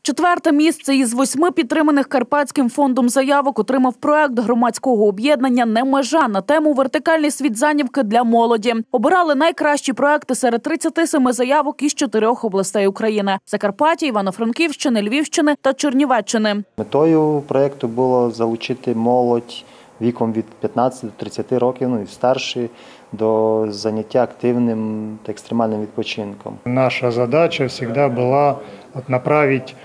4-те місце із 8 підтриманих Карпатським фондом заявок отримав проект громадського об'єднання «Не межа» на тему «Вертикальний світ Занівки для молоді». Обирали найкращі проекти серед 37 заявок із 4 областей України – Закарпаття, Івано-Франківщини, Львівщини та Чернівеччини. Метою проекту було залучити молодь віком від 15 до 30 років, і старші, до заняття активним та екстремальним відпочинком. Наша задача всегда была направить,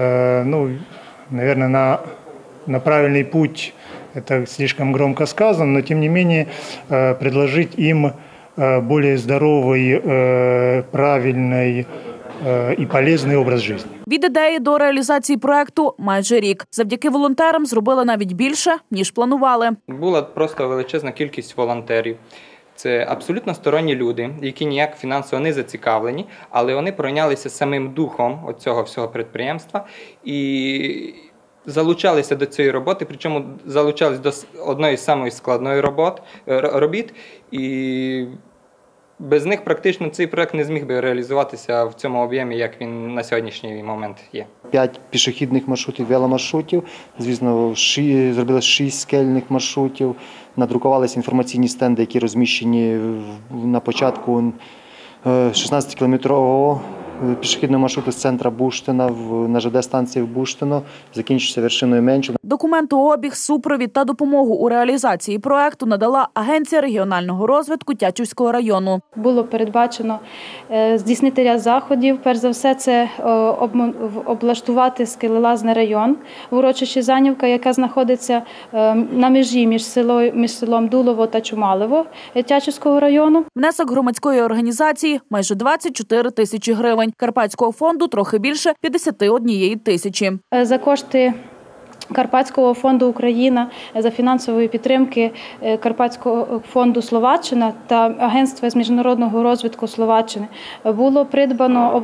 наверное, на правильный путь. Это слишком громко сказано, но тем не менее предложить им более здоровый, правильный і полезний образ життя. Від ідеї до реалізації проекту майже рік. Завдяки волонтерам зробили навіть більше, ніж планували. Була просто величезна кількість волонтерів. Це абсолютно сторонні люди, які ніяк фінансово не зацікавлені, але вони пройнялися самим духом цього всього підприємства і залучалися до цієї роботи, причому залучалися до одної з самої складної робіт. І без них практично цей проект не зміг би реалізуватися в цьому об'ємі, як він на сьогоднішній момент є. 5 пішохідних маршрутів, веломаршрутів, звісно, зробили 6 скельних маршрутів, надрукувалися інформаційні стенди, які розміщені на початку 16-кілометрового пішохідного маршруту з центра Буштина на ЖД-станції в Буштино, закінчився вершиною Менчу. Документообіг, супровід та допомогу у реалізації проекту надала Агенція регіонального розвитку Тячівського району. Було передбачено здійснити ряд заходів. Перш за все, це облаштувати скелелазний район в урочищі Занівка, яка знаходиться на межі між селом Дулово та Чумалево Тячівського району. Внесок громадської організації – майже 24 тисячі гривень. Карпатського фонду – трохи більше 51 тисячі. За кошти Карпатського фонду «Україна», за фінансової підтримки Карпатського фонду «Словаччина» та Агентства з міжнародного розвитку Словаччини було придбано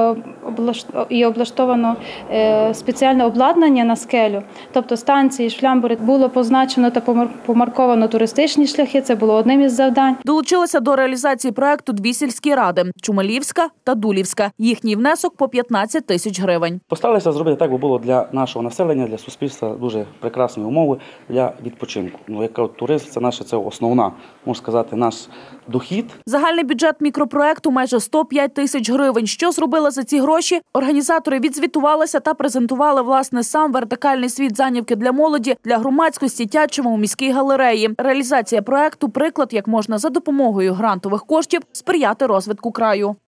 і облаштовано спеціальне обладнання на скелю, тобто станції, шлямбури. Було позначено та помарковано туристичні шляхи, це було одним із завдань. Долучилися до реалізації проекту 2 сільські ради – Чумалівська та Дулівська. Їхній внесок – по 15 тисяч гривень. Постаралися зробити так, бо було для нашого населення, для суспільства дуже прекрасні умови для відпочинку. Як туризм, це основна, можна сказати, наш дохід. Загальний бюджет мікропроекту – майже 105 тисяч гривень. Що зробили за ці гроші? Організатори відзвітувалися та презентували, власне, сам вертикальний світ Занівки для молоді для громадськості Тячева у міській галереї. Реалізація проекту – приклад, як можна за допомогою грантових коштів сприяти розвитку краю.